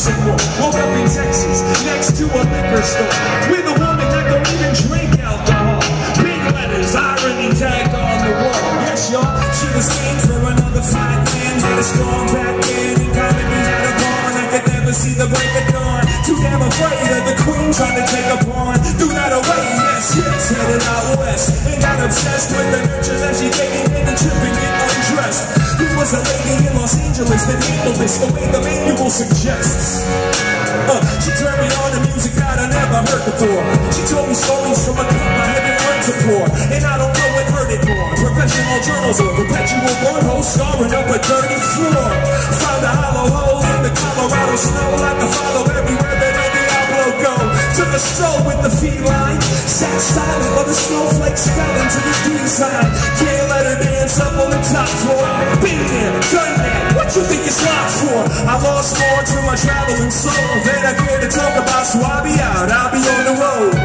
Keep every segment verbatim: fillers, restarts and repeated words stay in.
some more. Woke up in Texas, next to a liquor store, with a woman that don't even drink alcohol. Big letters, irony tagged on the wall. Yes, y'all, she was aimed for another fight man, had a strong back end, and comedy had a barn. I could never see the break of dawn. Too damn afraid of the queen trying to take a pawn. Threw that away, yes, yes, headed out west, and got obsessed with the nurture that she taking in and tripping it undressed. Who was a lady in Los Angeles that handled this the way the manual suggests? Uh, she turned me on to music that I never heard before. She told me stories from a cup I haven't learned to pour, and I don't know what hurt it more, professional journals or perpetual wormholes scarring up a dirty floor. Found a hollow hole in the Colorado snow, like to follow everywhere that El Diablo go. Took a stroll with the feline, sat silent while the snowflakes fell into the design. Can't let her dance up on the top floor. Been there, done that, what you think it's locked for? I lost more to my traveling soul than I care to talk about, so I'll be out, I'll be on the road.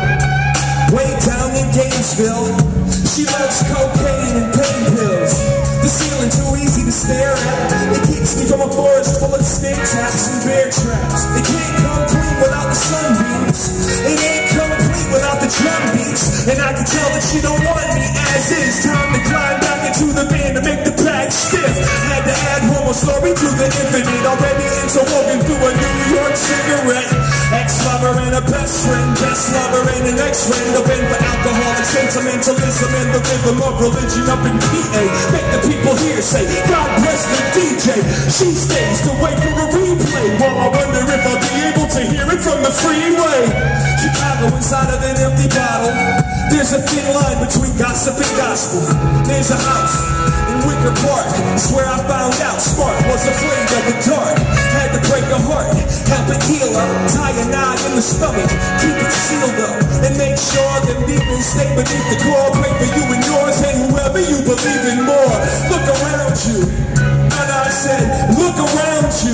Way down in Gainesville, she loves cocaine and pain pills. The ceiling too easy to stare at. It keeps me from a forest full of snake traps and bear traps. It can't come clean without the sunbeams. It ain't complete without the drum beats. And I can tell that she don't want me as is. Time to climb back into the band to make the pack stiff. Had to add one more story to the infinite, already interwoven through a New York cigarette. Ex-lover and a best friend, best lover and an ex-friend. A bend for alcoholic sentimentalism and the rhythm of religion up in P A. Make the people here say, God bless the D J. She stays to wait for a replay, while I wonder if I'll be able to hear it from the freeway. Chicago inside of an empty bottle. There's a thin line between gossip and gospel. There's a house in Wicker Park. It's where I found out smart was afraid of the dark. Had to break a heart, help it heal up, tie a knot in the stomach, keep it sealed up, and make sure that demons stay beneath the core. Pray for you and yours and whoever you believe in more. Look around you, and I said, look around you.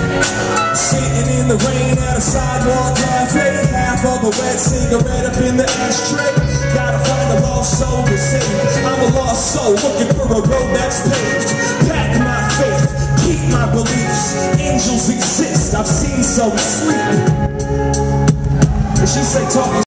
Sitting in the rain at a sidewalk cafe, half of a wet cigarette up in the ashtray. Gotta find a lost soul to save. I'm a lost soul looking for a road that's paved. Pack my faith, keep my beliefs. Angels exist, I've seen some sleep. And she say talking